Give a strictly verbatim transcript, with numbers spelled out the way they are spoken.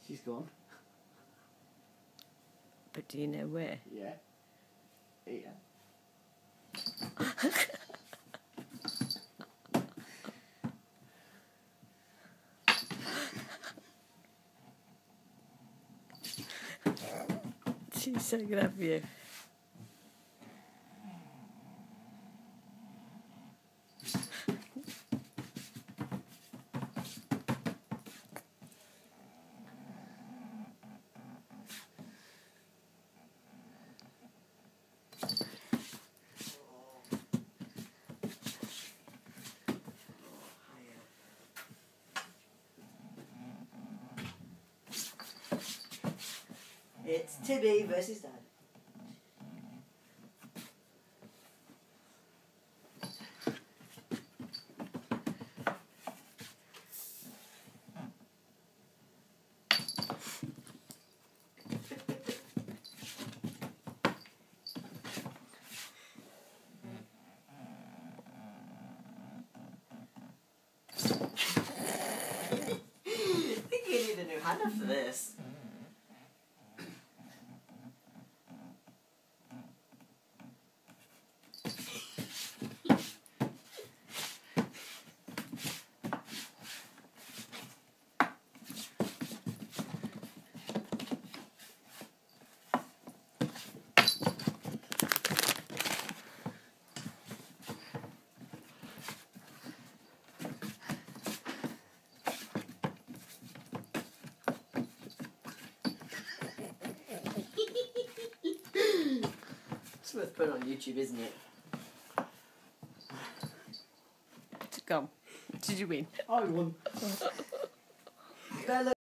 She's gone. But do you know where? Yeah. Here. She's so good of you. It's Tibby versus Dad. I think you need a new hand after this. It's worth putting on YouTube, isn't it? Come. Did you win? I won. Bella.